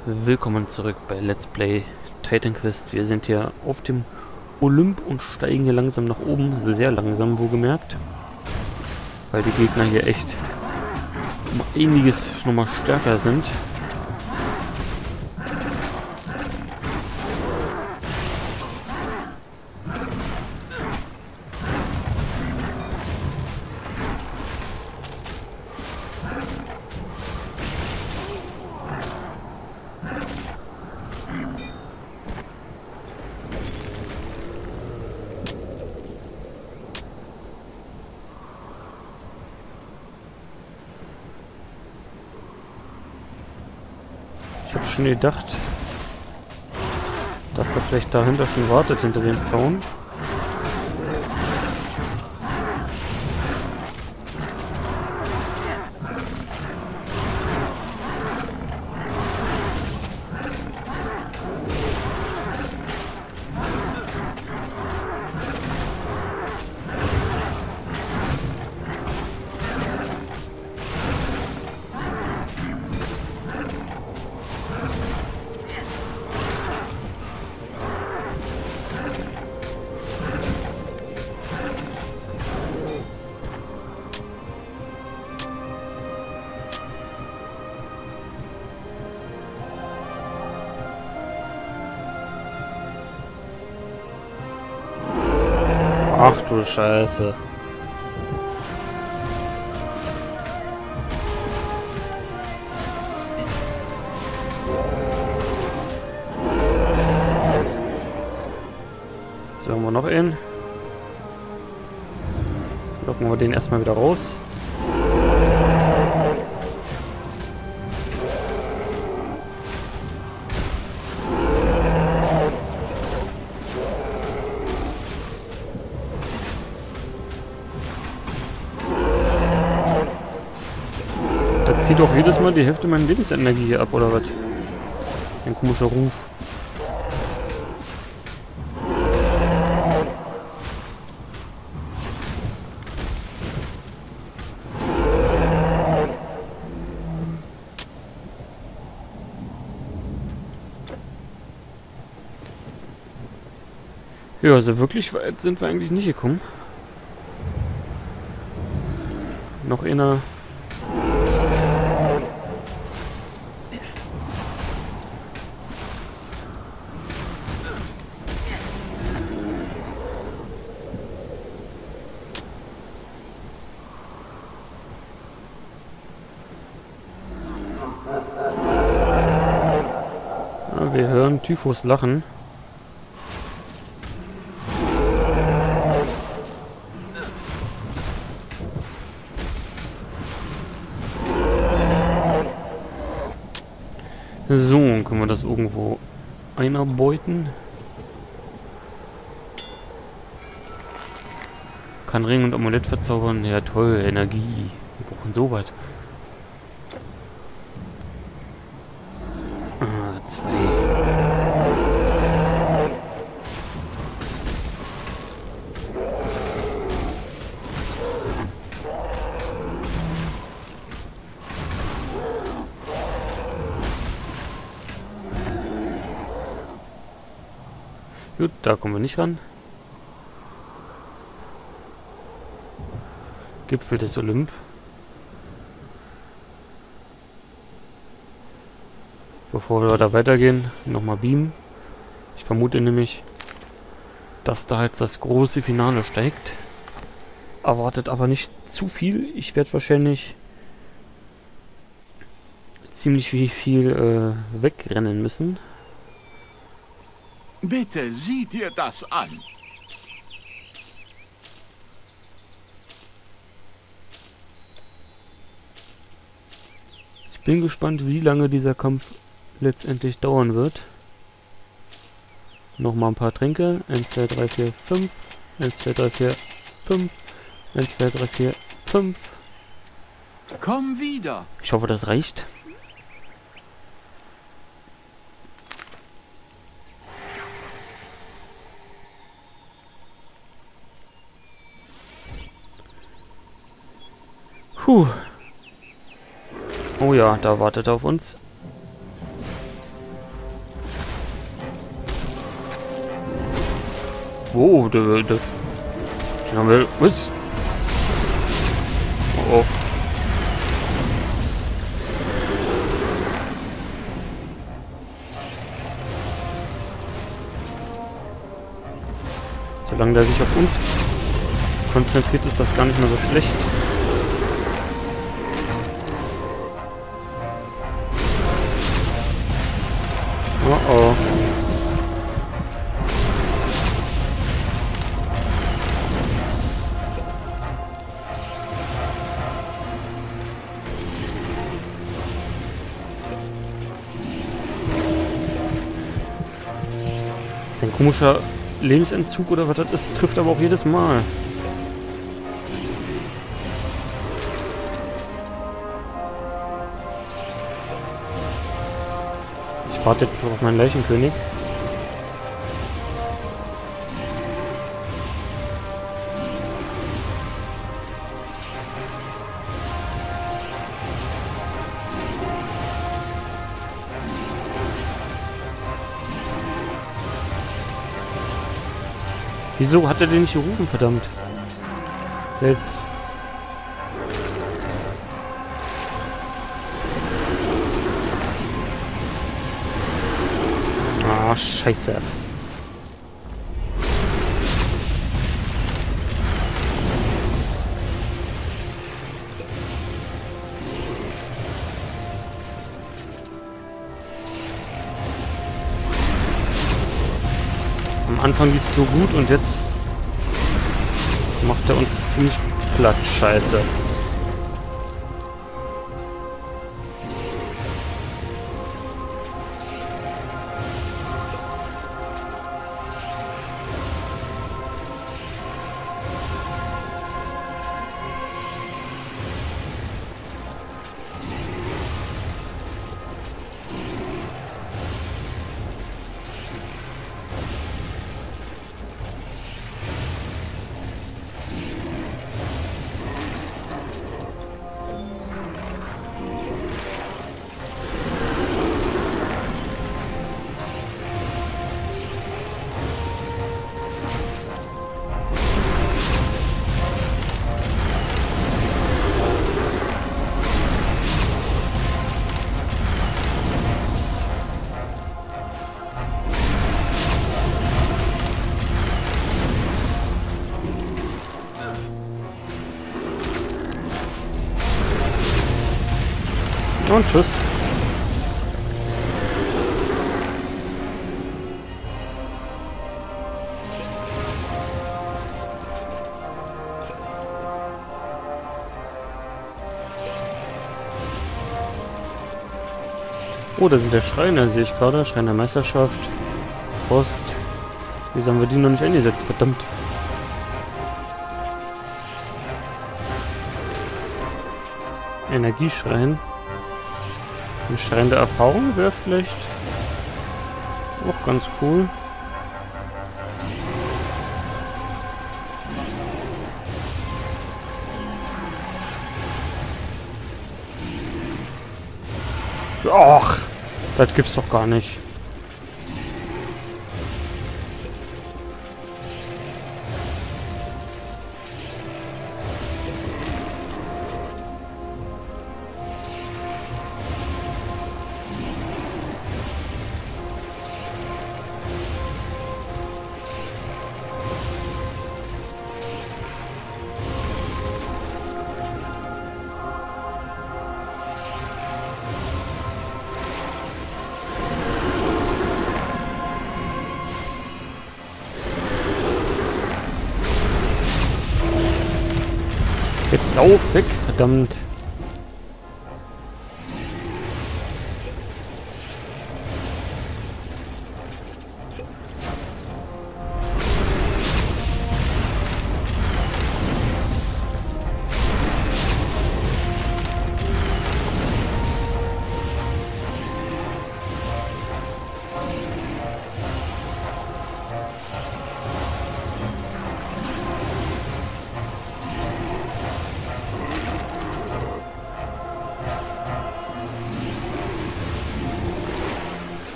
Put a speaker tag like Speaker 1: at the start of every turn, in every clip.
Speaker 1: Willkommen zurück bei Let's Play Titan Quest. Wir sind hier auf dem Olymp und steigen hier langsam nach oben. Sehr langsam, wohlgemerkt. Weil die Gegner hier echt um einiges nochmal stärker sind. Ich habe schon gedacht, dass er vielleicht dahinter schon wartet, hinter dem Zaun. Ach du Scheiße. So, haben wir noch einen. Locken wir den erstmal wieder raus. Zieht doch jedes Mal die Hälfte meiner Lebensenergie hier ab, oder was? Das ist ein komischer Ruf. Ja, also wirklich weit sind wir eigentlich nicht gekommen. Noch einer. Wir hören Typhus lachen. So, können wir das irgendwo einarbeiten? Kann Ring und Amulett verzaubern. Ja toll, Energie. Wir brauchen so weit. Zwei. Gut, da kommen wir nicht ran. Gipfel des Olymp. Bevor wir da weitergehen, nochmal beamen. Ich vermute nämlich, dass da jetzt das große Finale steigt. Erwartet aber nicht zu viel. Ich werde wahrscheinlich ziemlich viel wegrennen müssen.
Speaker 2: Bitte sieh dir das an.
Speaker 1: Ich bin gespannt, wie lange dieser Kampf letztendlich dauern wird. Nochmal ein paar Tränke. 1, 2, 3, 4, 5. 1, 2, 3, 4, 5. 1, 2, 3, 4, 5.
Speaker 2: Komm wieder.
Speaker 1: Ich hoffe, das reicht. Puh. Oh ja, da wartet er auf uns. Wow, den haben wir... Was? Oh, oh. Solange der sich auf uns konzentriert, ist das gar nicht mehr so schlecht. Oh oh. Das ist ein komischer Lebensentzug oder was das ist, trifft aber auch jedes Mal. Ich warte jetzt noch auf meinen Leichenkönig. Wieso hat er den nicht gerufen, verdammt? Jetzt. Ah, scheiße. Am Anfang lief es so gut und jetzt macht er uns ziemlich platt. Scheiße. Und tschüss. Oh, da sind der Schreiner, sehe ich gerade. Schreinermeisterschaft. Post. Wieso haben wir die noch nicht eingesetzt? Verdammt. Energieschrein. Ein Schrein der Erfahrung wäre vielleicht auch ganz cool. Ach, das gibt's doch gar nicht. Jetzt lauf weg, verdammt.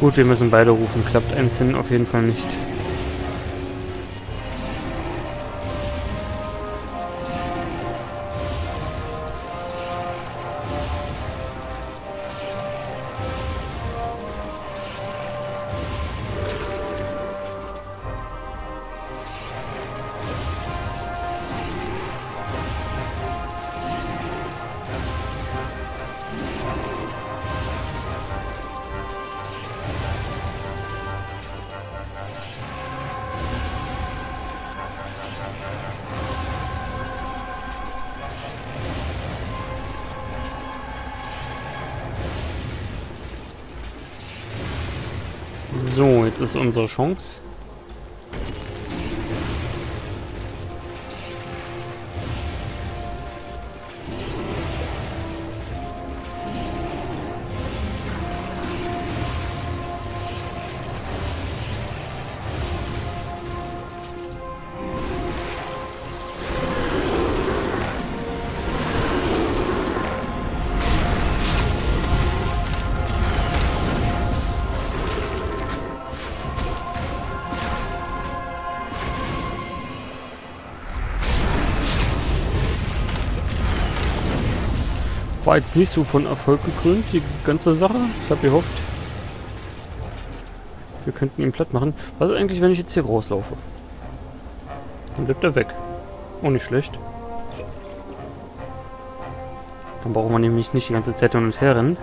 Speaker 1: Gut, wir müssen beide rufen. Klappt einzeln auf jeden Fall nicht. So, jetzt ist unsere Chance. War jetzt nicht so von Erfolg gekrönt, die ganze Sache. Ich habe gehofft, wir könnten ihn platt machen. Was ist eigentlich, wenn ich jetzt hier rauslaufe? Dann bleibt er weg. Auch nicht schlecht. Dann braucht man nämlich nicht die ganze Zeit hin und her rennen.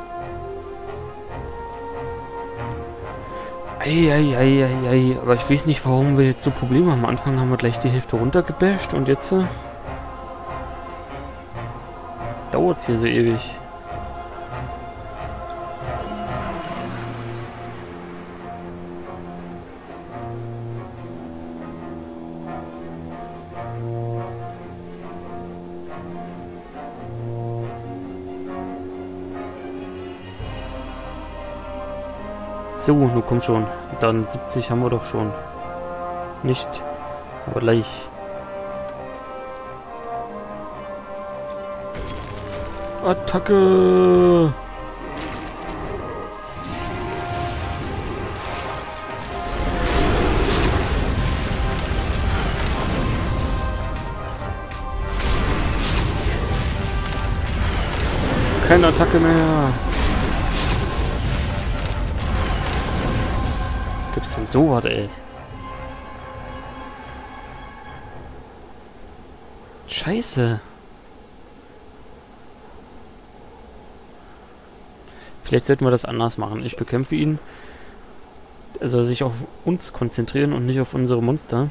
Speaker 1: Eieieiei. Aber ich weiß nicht, warum wir jetzt so Probleme haben. Am Anfang haben wir gleich die Hälfte runtergebasht und jetzt dauert es hier so ewig. So, nun komm schon. Dann 70 haben wir doch schon. Nicht, aber gleich. Attacke! Keine Attacke mehr! Gibt's denn so was, ey? Scheiße! Vielleicht sollten wir das anders machen. Ich bekämpfe ihn. Er soll sich auf uns konzentrieren und nicht auf unsere Monster.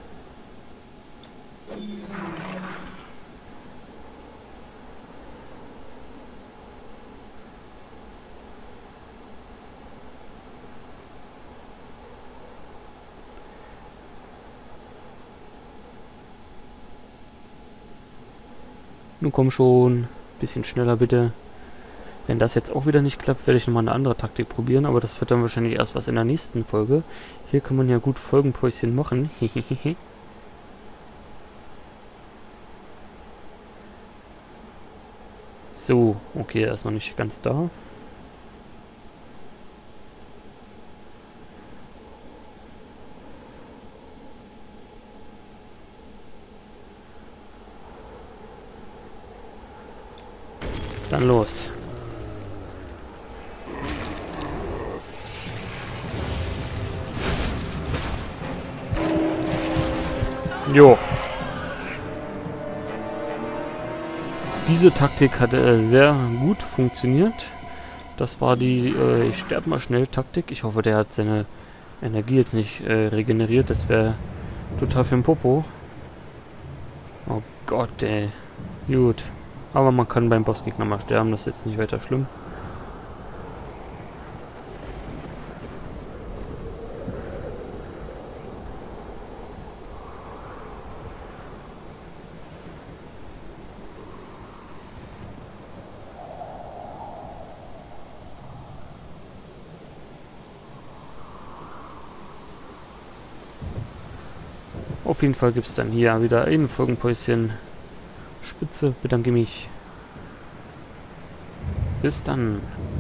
Speaker 1: Nun komm schon. Bisschen schneller bitte. Wenn das jetzt auch wieder nicht klappt, werde ich nochmal eine andere Taktik probieren, aber das wird dann wahrscheinlich erst was in der nächsten Folge. Hier kann man ja gut Folgenpäuschen machen. So, okay, er ist noch nicht ganz da. Dann los. Jo. Diese Taktik hat sehr gut funktioniert. Das war die ich sterbe mal schnell Taktik. Ich hoffe, der hat seine Energie jetzt nicht regeneriert. Das wäre total für den Popo. Oh Gott, ey. Gut. Aber man kann beim Bossgegner mal sterben. Das ist jetzt nicht weiter schlimm. Auf jeden Fall gibt es dann hier wieder ein Folgenpäuschen. Spitze, bedanke mich. Bis dann.